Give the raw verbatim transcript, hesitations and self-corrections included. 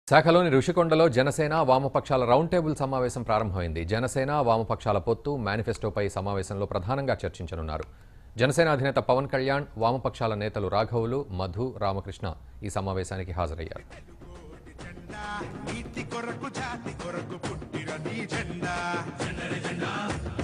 శాఖలోని రుషికొండలో జనసేన వామపక్షాల round table సమావేశం ప్రారంభమైంది. జనసేన వామపక్షాల పొత్తు మేనిఫెస్టోపై సమావేశంలో ప్రధానంగా చర్చించనున్నారు. జనసేన అధినేత పవన్ కళ్యాణ్, వామపక్షాల నేతలు రాఘవులు, మధు, రామకృష్ణ ఈ సమావేశానికి హాజరయ్యారు. నీతి కొరకు జాతి కొరకు పుట్టిన నీ జెండా